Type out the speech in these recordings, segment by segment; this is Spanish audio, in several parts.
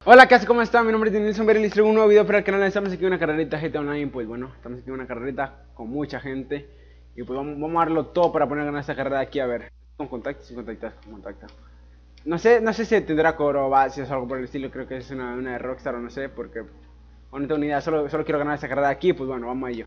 Hola, ¿qué hace? ¿Cómo están? Mi nombre es Denilson Vera y les traigo un nuevo video para el canal. Estamos aquí en una carrerita GTA Online. Pues bueno, estamos aquí en una carrerita con mucha gente. Y pues vamos a darlo todo para poner a ganar esta carrera de aquí. A ver, con contacto, sin contactar, con contacto. No sé si tendrá coro o va, si es algo por el estilo. Creo que es una de Rockstar o no sé, porque no tengo ni idea. Solo quiero ganar esta carrera de aquí. Pues bueno, vamos a ello.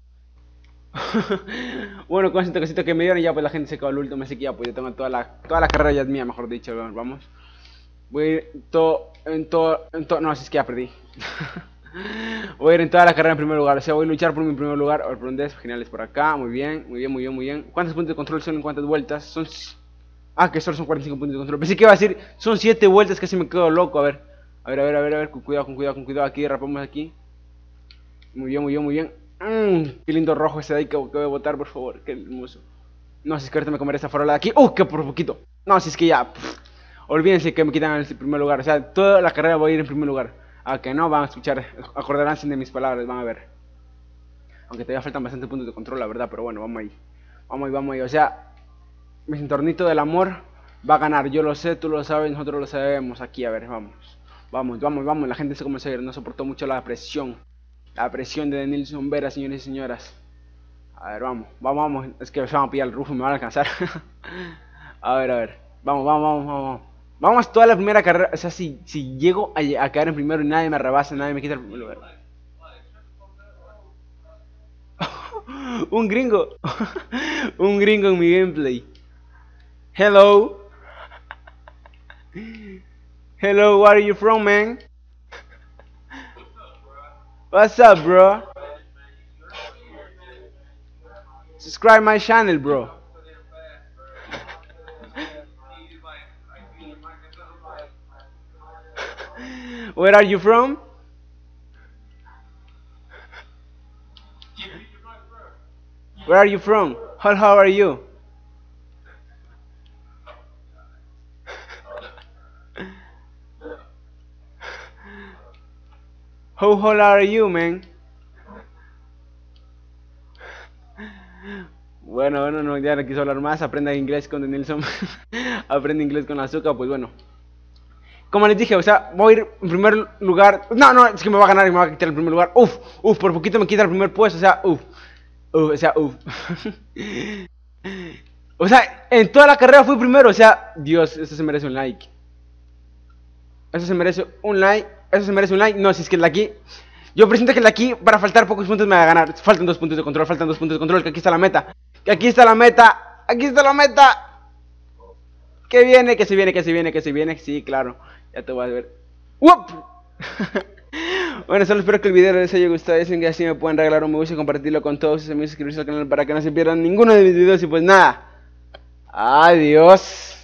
Bueno, con ese toquecito que me dieron ya pues la gente se quedó al último. Así que ya pues yo tengo toda la carrera ya es mía, mejor dicho. Vamos. Voy a ir no, si es que ya perdí. Voy a ir en toda la carrera en primer lugar. O sea, voy a luchar por mi primer lugar. A ver, por dónde es. Geniales por acá. Muy bien, muy bien, muy bien, muy bien. ¿Cuántos puntos de control son en cuántas vueltas? Son... Ah, que solo son 45 puntos de control. Pensé que iba a decir, son 7 vueltas, casi me quedo loco. A ver. A ver. Con cuidado, con cuidado, con cuidado. Aquí, rapamos aquí. Muy bien, muy bien, muy bien. Qué lindo rojo ese de ahí que voy a botar, por favor. Qué hermoso. No, si es que ahorita me comeré esta farola de aquí. Que por poquito. No, si es que ya. Olvídense que me quitan el primer lugar. O sea, toda la carrera voy a ir en primer lugar. A que no, van a escuchar. Acordarán de mis palabras, van a ver. Aunque todavía faltan bastantes puntos de control, la verdad. Pero bueno, vamos ahí. Vamos ahí. O sea, mi entornito del amor va a ganar. Yo lo sé, tú lo sabes, nosotros lo sabemos. Aquí, a ver, vamos. Vamos. La gente se comenzó a ir. No soportó mucho la presión. La presión de Denilson Vera, señores y señoras. A ver, vamos. Es que se van a pillar el rufo y me van a alcanzar. A ver. Vamos. Vamos toda la primera carrera. O sea, si llego a quedar en primero y nadie me rebasa, nadie me quita el primer lugar. Un gringo. Un gringo en mi gameplay. Hello. Hello, where are you from, man? What's up, bro? Subscribe my channel, bro. Where are you from? Where are you from? How are you? How old are you, man? Bueno, no, ya no quiso hablar más. Aprenda inglés con Denilson. Aprende inglés con Azúcar, pues bueno. Como les dije, o sea, voy a ir en primer lugar. No, es que me va a ganar y me va a quitar el primer lugar. Por poquito me quita el primer puesto, o sea, O sea, en toda la carrera fui primero, o sea, Dios, eso se merece un like. Eso se merece un like. Eso se merece un like. No, si es que el de aquí. Yo presiento que el de aquí, para faltar pocos puntos, me va a ganar. Faltan 2 puntos de control, que aquí está la meta. Que aquí está la meta. Aquí está la meta. Que viene. Sí, claro. Ya te voy a ver. ¡Wup! Bueno, solo espero que el video les haya gustado. Dicen que así me pueden regalar un me gusta y compartirlo con todos sus amigos. Suscribirse al canal para que no se pierdan ninguno de mis videos. Y pues nada. Adiós.